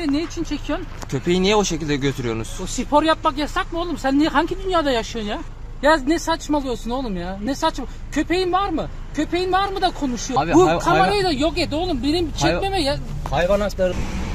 köpeği ne için çekiyorsun? Köpeği niye o şekilde götürüyorsunuz? O spor yapmak yasak mı oğlum? Sen hangi dünyada yaşıyorsun ya? Ya ne saçmalıyorsun oğlum ya? Ne saçma? Köpeğin var mı? Köpeğin var mı da konuşuyor? Abi, bu kamerayı da yok et oğlum. Benim çekmeme ya. Hayvan hakları...